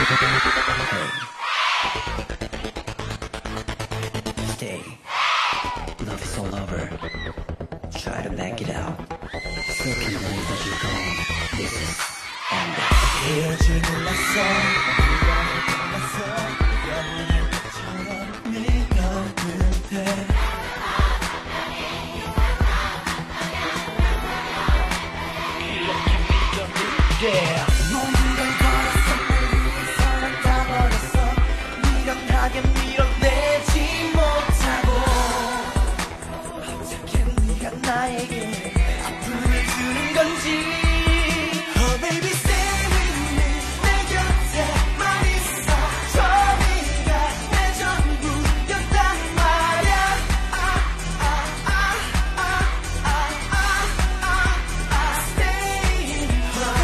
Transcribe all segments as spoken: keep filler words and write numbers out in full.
Stay. Love is all over. Try to back it out. Still can't believe that you're gone. This is M B L A Q. 헤어질 몰랐어. 영원할 것처럼 밀었는데. Yeah. 모든 걸 걸었어. 사랑 다 버렸어. 미련하게 밀어내지 못하고 어떻게 네가 나에게 아픔을 주는 건지. Oh baby stay with me. 내 곁에만 있어. 저 네가 내 전부였단 말야. 아, 아, 아, 아, 아, 아, 아, 아. Stay in my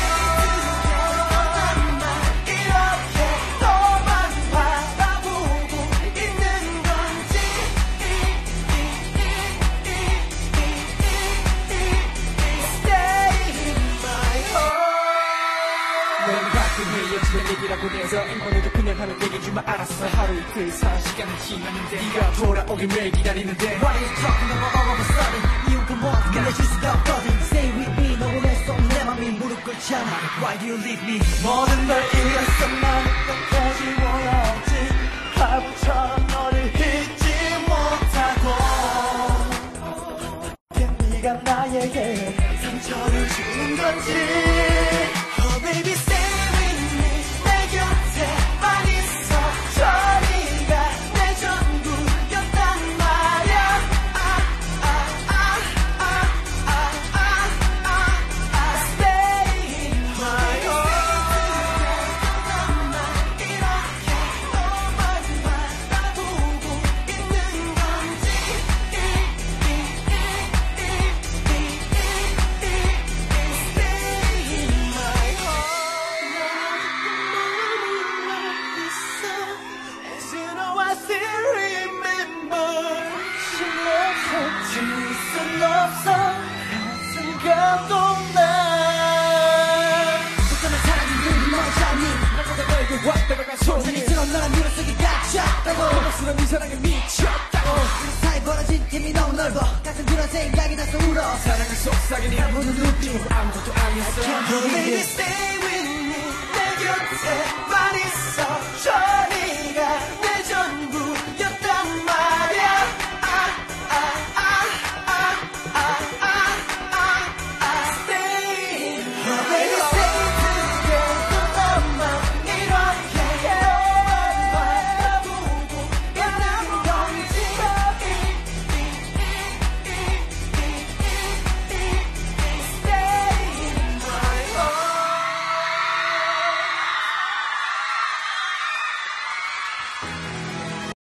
얘기라고 해서 인번에도 그냥 하는 얘기지만 알았어. 하루 이틀 사 시간이 지났는데 네가 돌아오길 매일 기다리는데 Why are you talking about all of a sudden. 이유가 뭐든 알려줄 수가 없거든. Stay with me. 너 보낼 수 없는 내 맘이 무릎 꿇잖아. Why do you leave me. 모든 걸 잃었어. 나는 끝까지 원없지. 바보처럼 너를 잊지 못하고 어떻게 네가 나에게 상처를 주는 건지. Oh baby stay. 수 없어. 가슴 감동나. 어쩌면 사랑이 눈이 멀잖니. 나보다 너에게 왔다가 손이 자리처럼 나란 미로 속에 갇혔다고. 고맙스러운 이 사랑에 미쳤다고. 우리 사이 벌어진 힘이 너무 넓어. 가슴 그런 생각이 나서 울어. 사랑을 속삭이니 아무도 느끼고 아무것도 아니었어. Oh baby stay with me. 내 곁에만 있어.